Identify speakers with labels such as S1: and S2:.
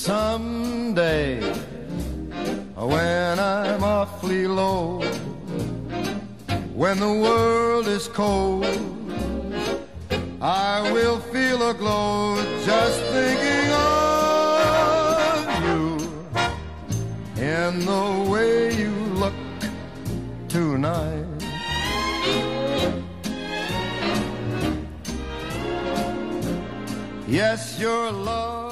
S1: Someday, when I'm awfully low, when the world is cold, I will feel a glow just thinking of you in the way you look tonight. Yes, your love